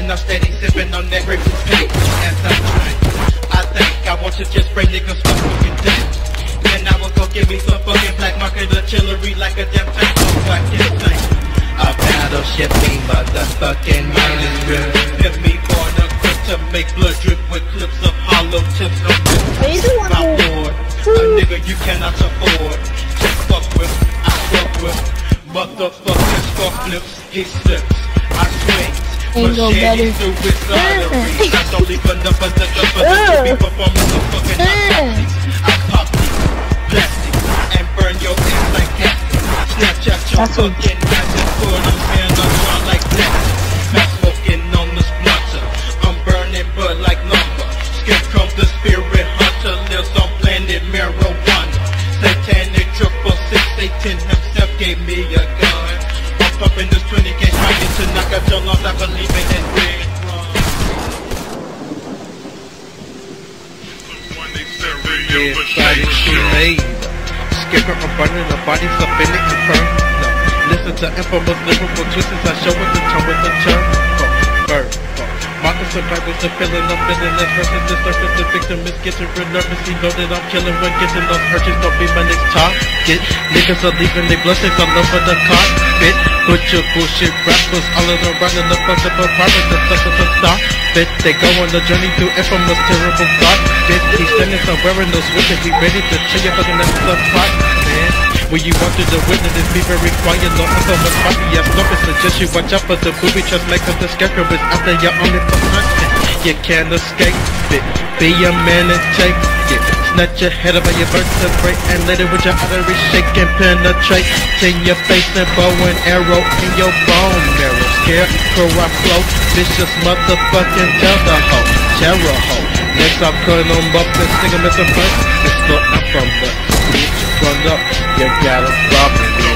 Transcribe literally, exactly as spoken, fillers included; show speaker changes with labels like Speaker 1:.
Speaker 1: and I'm steady sipping on that grapefruit paint. As I drink, I think I want to just spray niggas for fucking dead. Then I will go get me some fucking black market artillery like a damn tank. So I can sing. A battleship me motherfucking mind is real. Pimp me for the grip to make blood drip with clips of hollow tips on this. My lord, a nigga you cannot afford. Just fuck with, I fuck with. Motherfucking score flips, he slips, I swing.
Speaker 2: Ain't no better.
Speaker 1: Through his arteries. I don't leave enough of the stuff for this to be performing the fucking autopsies. I pop these plastics and burn your ass like casting. Snatch out your fucking ass and put them hands on ground like that. Not smoking on the splinter. I'm burning bud like lumber. Skip comes the spirit hunter. Lives on planet marijuana. Satanic triple six. Satan himself gave me a gun. I'm pumping this twenty gauge fighting to knock out your lungs. I believe in that red rum. Yeah, body she made. Skipper, I'm burning the bodies up in it confirmed. No. Listen to infamous lyrical twists I show with the turn with the turn. Bird. Marcus survivors are feeling I'm feeling less versus the surface. The victim is getting real nervous. He know that I'm killing when getting those purchased. Don't be my next target. Niggas are leaving they blessings all over the carpet. Put your bullshit rappers all in the running the bunch of apartments. The such as a star. Bit they go on the journey through infamous terrible garbage. He's standing somewhere in those switches. He ready to chill your fucking ass apart, man. When you want to the witness, be very quiet. No infamous party. I stop it. Suggest you watch out for the booby traps. Make up the scarecrow is after your only for hunting. You can't escape it. Be a man and take it. Snatch your head up by your vertebrae and let it with your arteries shake and penetrate in your face and bow and arrow in your bone marrow. Scarecrow I flow, vicious motherfucking terror hoe, terror hoe. Next I'll cut them up and stick them in the first. It's not I'm from the bitch, run up, you got a problem.